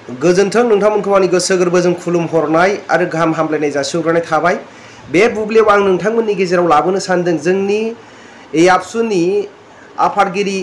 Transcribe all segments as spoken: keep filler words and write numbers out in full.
गोजोन्थों नोंथांमोनखौ आंनि गोसो गोरबोजों खुलुमहरनाय आरो गाहाम हामलायनाय जासिहरनाय थाबाय। बे बुब्लियाव आं नोंथांमोननि गेजेराव लाबोनो सानदों जोंनि एआबसुनि आफादगिरि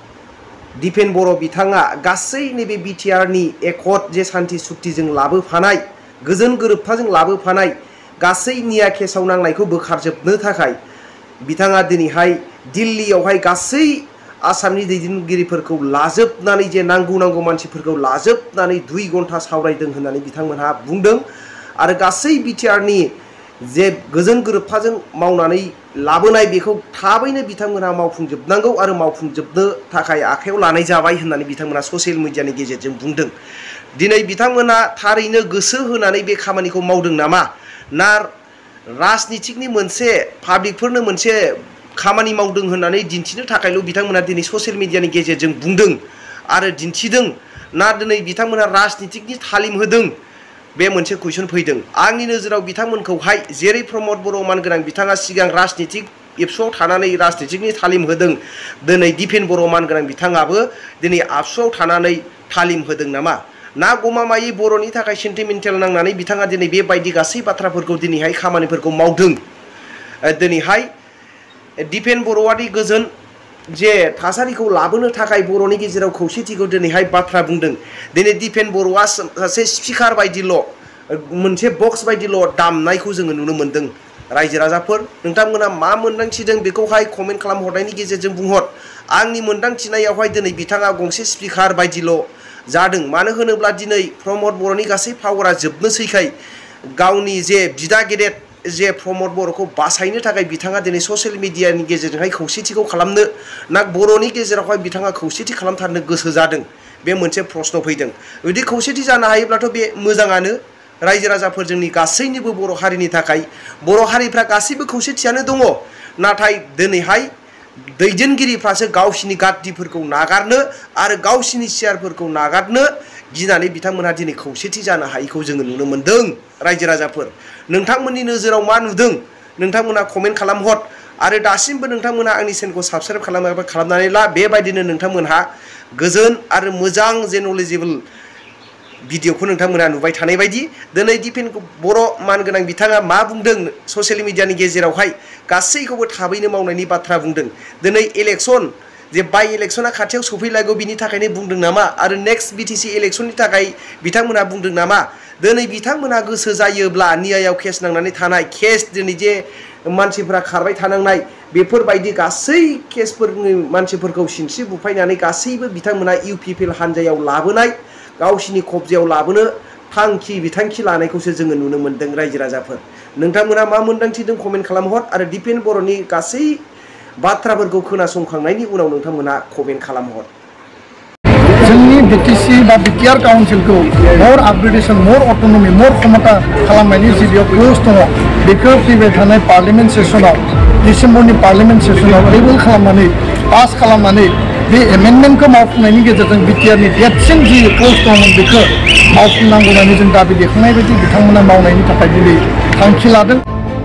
दिपेन बर' बिथाङा गासै नैबे बिटिआरनि एकट जे सान्थि सुक्तिजों लाबोफानाय गोजोन गोरोबथाजों लाबोफानाय गासै निया केसाव नांनायखौ बोखारजोबनो थाखाय बिथाङा दिनैहाय दिल्लीयावहाय गासै आसामनि दैदेनगिरिफोरखौ लाजोबनानै जे नांगौ नांगौ मानसिफोरखौ लाजोबनानै दुइ घन्टा सावरायदों होननानै बिथांमोनहा बुंदों आरो गासै बिटिआरनि जे गोजोन गोरोबथाजों मावनानै लाबोनाय बेखौ थाबैनो बिथांमोनहा मावफुंजोबनांगौ आरो मावफुंजोबनो थाखाय आखायाव लानाय जाबाय होननानै बिथांमोना ससियेल मिडियानि गेजेरजों बुंदों। दिनै बिथांमोना थारैनो गोसो होनानै बे खामानिखौ मावदों नामा ना राजनितिकनि मोनसे पाब्लिकफोरनो मोनसे खामानि मावदों होननानै दिन्थिनो थाखायल' बिथांमोना दिनै ससियेल मिडियानि गेजेरजों बुंदों आरो दिन्थिदों ना दिनै बिथांमोना राजनितिकनि तालिम होदों बे मोनसे कुइसन फैदों। आंनि नोजोराव बिथांमोनखौहाय जेरै प्रमद बर' मानगोनां बिथाङा सिगां राजनितिक एबसुआव थानानै राजनितिकनि तालिम होदों दिनै दिपेन बर' मानगोनां बिथाङाबो दिनै आबसुआव थानानै तालिम होदों नामा ना गमामायै बर'नि थाखाय सेन्टिमेन्टेल नांनानै बिथाङा दिनै बेबायदि गासै बाथ्राफोरखौ दिनैहाय खामानिफोरखौ मावदों। दिनैहाय दिपेन बर'आदि गोजोन जे थासारिखौ लाबोनो थाखाय बर'नि गेजेराव खौसेथिखौ दिनैहाय बाथ्रा बुंदों। दिनै दिपेन बर'आ सासे स्पिकार बायदिल' मोनसे बक्स बायदिल' दामनायखौ जोङो नुनो मोन्दों। रायजो राजाफोर नोंथांमोना मा मोन्दांथिदों बेखौहाय कमेन्ट खालामहरनायनि गेजेरजों बुंहर। आंनि मोन्दांथिनायावहाय दिनै बिथाङा गंसे स्पिकार बायदिल' जादों। मानो होनोब्ला दिनै प्रमद बर'नि गासै पावारा जोबनोसैखाय गावनि जे बिदा गेदेर जे प्रमद बर'खौ बासायनो थाखाय बिथाङा दिनै ससियेल मिडियानि गेजेरजोंहाय खौसेथिखौ खालामनो ना बर'नि गेजेरावहाय बिथाङा खौसेथि खालामथारनो गोसो जादों बे मोनसे प्रश्न फैदों। जुदि खौसेथि जानो हायोब्लाथ' बे मोजाङानो रायजो राजाफोर जोंनि गासैनिबो बर' हारिनि थाखाय बर' हारिफ्रा गासैबो खौसेथियानो दङ। नाथाय दिनैहाय दैदेनगिरिफ्रासो गावसिनि गाद्दिफोरखौ नागारनो आरो गावसिनि सियारफोरखौ नागारनो गिनानै बिथांमोनहा दिनै खौसेथि जानो हायैखौ जोङो नुनो मोन्दों। रायजो राजाफोर नोंथांमोननि नोजोराव मा नुदों नोंथांमोना कमेन्ट खालामहर आरो दासिमबो नोंथांमोना आंनि चेनेलखौ साबस्क्राइब खालामाखैबा खालामनानै ला। बेबायदिनो नोंथांमोनहा गोजोन आरो मोजां जे नलेजेबोल भिडिअखौ नोंथांमोना नुबाय थानाय बायदि दिनै दिपेन बर' मानगोनां बिथाङा मा बुंदों ससियेल मिडियानि गेजेरावहाय गासैखौबो थाबैनो मावनायनि बाथ्रा बुंदों। दिनै इलेक्सन जे बाइ इलेक्सना खाथियाव सफैलायगौ बिनि थाखायनो बुंदों नामा आरो नेक्स्ट बिटिसि इलेक्सननि थाखाय बिथांमोनहा बुंदों नामा दिनै बिथांमोनहा गोसो जायोब्ला नियायाव केस नांनानै थानाय केस दिनै जे मानसिफ्रा खारबाय थानांनाय बेफोरबायदि गासै केसफोरनि मानसिफोरखौ सिनस्रि बुफायनानै गासैबो बिथांमोना इउ पि पि एल हान्जायाव लाबोनाय गावसिनि कब्जायाव लाबोनो थांखि बिथांखि लानायखौसो जोङो नुनो मोन्दों। रायजो राजाफोर नोंथांमोना मा मोन्दांथिदों कमेन्ट खालामहर आरो दिपेन बर'नि गासै बाथ्राफोरखौ खोनासंखांनायनि उनाव नोंथांमोना कमेन्ट खालामहर। जोंनि बिटिसि बा बिटिआर काउन्सिलखौ मर आपग्रेडेसन मर अट'नमि मर क्षमता खालामनायनि जि बेयाव क्ल'ज दङ बेखौ फैबाय थानाय पार्लियामेन्ट सेसनाव डिसेम्बरनि पार्लियामेन्ट सेसनाव टेबोल खालामनानै पास खालामनानै बे एमेन्डमेन्टखौ मावफुंनायनि गेजेरजों बिटिआरनि देरसिन जि क्ल'ज दंमोन बेखौ मावफुंनांगौ होननानै जों दाबि देखायनाय बायदि बिथांमोना मावनायनि थाखाय दिनै थांखि लादों।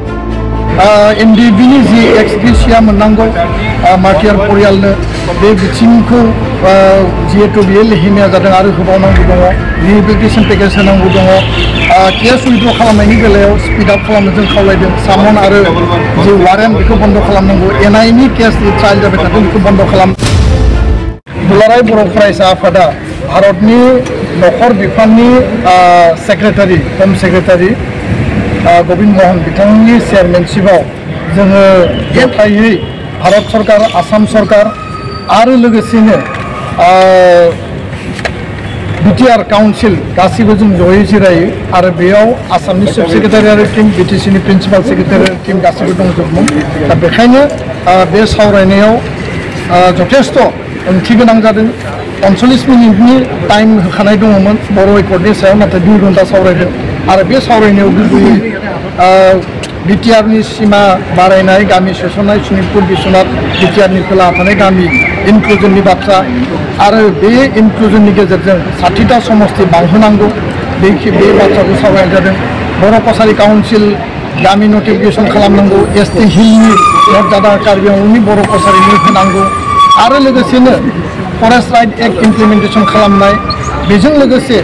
एनडिबिनि जि एक्स ग्रेसिया मोननांगौ मार्टियार परियालनो बे बिथिंखौ जिहेतु बियो लेहिमिया जादों आरो होबावनांगौ दङ रिहेबिलिटेसन पेकेज होनांगौ दङ। केस उइड्र खालामनायनि बेलायाव स्पिड आप खालामनो जों खावलायदों। सामन आरो जि वारेन्ट बेखौ बन्द खालामनांगौ। एनआइनि केस ट्रायल जाबाय थादों बेखौ बन्द खालाम। दुलाराय बर' फरायसा आफादा भारतनि नखर बिफाननि सेक्रेटारि हम सेक्रेटारि गबिन महन बिथांनि चेयारमेनशिपआव जोङो जथायै भारत सरकार आसाम सरकार आरो लोगोसेनो बिटिआर काउन्सिल गासैबो जों जयै जिरायो आरो बेयाव आसामनि चिफ सेक्रेटारि टीम बिटिसिनि प्रिन्सिपाल सेक्रेटारि टीम गासैबो दंजोबमोन। दा बेखायनो बे सावरायनायाव जथेस्थ' ओंथि गोनां जादों। पन्सल्लिस मिनिटनि टाइम होखानाय दङमोन बर' एकर्डनि सायाव नाथाय दुइ घन्टा सावरायदों आरो बे सावरायनायाव गुबैयै बिटिआरनि सिमा बारायनाय गामि सोसननाय सनितपुर बिश्वनाथ बिटिआरनि खोला थानाय गामि इनक्लुजननि बाथ्रा आरो बे इनक्लुजननि गेजेरजों साथिथा समस्ति बांहोनांगौ बे बे बाथ्राखौ सावरायनाय जादों। बर' कसारि काउन्सिल गामि नटिफिकेसन खालामनांगौ। एस टि हिलनि मर्यादा कार्बि आंलंनि बर' कसारिनि होनांगौ आरो लोगोसेनो फरेस्ट राइट एक्ट इमप्लिमेन्टेसन खालामनाय बेजों लोगोसे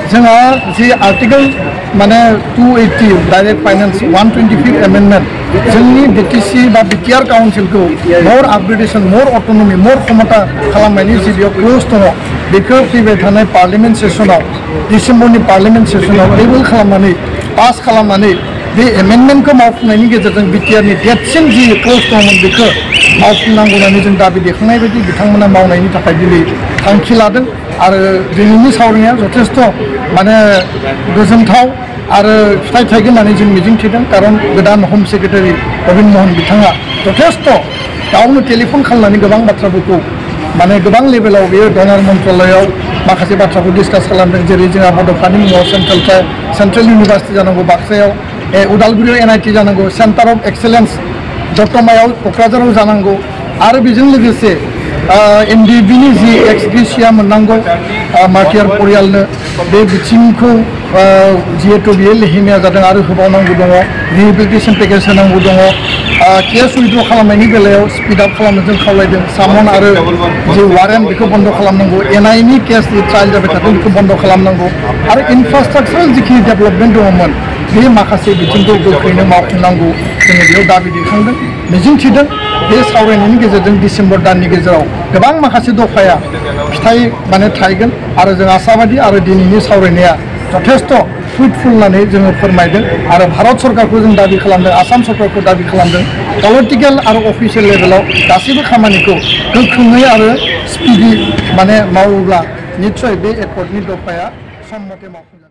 जोंहा जि आर्टिकेल माने two eighty direct finance one twenty fifth amendment जोंनि बिटिसि बा बिटिआर काउन्सिलखौ more upgradation more autonomy more क्षमता खालामनायनि जि बेयाव क्लोज दङ बेखौ फैबाय थानाय पार्लियामेन्ट सेसनाव डिसेम्बरनि पार्लियामेन्ट सेसनाव टेबल खालामनानै पास खालामनानै बे एमेंडमेंटखौ मावफुंनायनि गेजेरजों बिटिआरनि देरसिन जि क्लोज दंमोन बेखौ मावफुंनांगौ होननानै जों दाबि दैखांनाय बायदि बिथांमोना मावनायनि थाखाय दिनै थांखि लादों आरो दिनैनि सावरायनाया जथेस्थ' माने गोजोनथाव आरो फिथाइ थायगोन होननानै जों मिजिंथिदों कारन गोदान हम सेक्रेटारि प्रबिन महन बिथाङा जथेस्थ' गावनो टेलिफन खालामनानै गोबां बाथ्राफोरखौ माने गोबां लेभेलाव बेयो डनार मन्त्रालयाव माखासे बाथ्राखौ डिसकास खालामदों जेरै जोंहा बड'फानि मुङाव सेन्ट्रेल सेन्ट्रेल इउनिभार्सिटि जानांगौ बाक्सायाव उदालगुरियाव एन आइ टि जानांगौ सेन्टार अफ एक्सेलेन्स दतमायाव क'क्राझाराव जानांगौ आरो बेजों लोगोसे एन डि बिनि जि एक्स ग्रेसिया मोननांगौ मार्टियार परियालनो बे बिथिंखौ जिहेतु बियो लेहिमिया जादों आरो होबावनांगौ दङ रिहेबिलिटेसन पेकेज होनांगौ दङ केस उइड्र खालामनायनि बेलायाव स्पिड आप खालामनो जों खावलायदों सामन आरो जि वारेन्ट बेखौ बन्द खालामनांगौ एनआइनि केस जि ट्रायल जाबाय थादों बेखौ बन्द खालामनांगौ आरो इनफ्रास्ट्राक्चारेल जिखिनि डेभेलपमेन्ट दङमोन बे माखासे बिथिंखौ गोख्रैनो मावफुंनांगौ जोङो बेयाव दाबि दैखांदों मिजिंथिदों बे सावरायनायनि गेजेरजों डिसेम्बर दाननि गेजेराव गोबां माखासे दफाया फिथाइ माने थायगोन आरो जों आसाबादि आरो दिनैनि सावरायनाया जथेस्थ' फ्रुटफुल होननानै जोङो फोरमायदों आरो भारत सरकारखौ जों दाबि खालामदों आसाम सरकारखौ दाबि खालामदों पलिटिकेल आरो अफिसियेल लेभेलाव गासैबो खामानिखौ गोख्रोङै आरो स्पिडि माने मावोब्ला निस्सय बे एकर्डनि दफाया सम मथे मावफुंजागोन।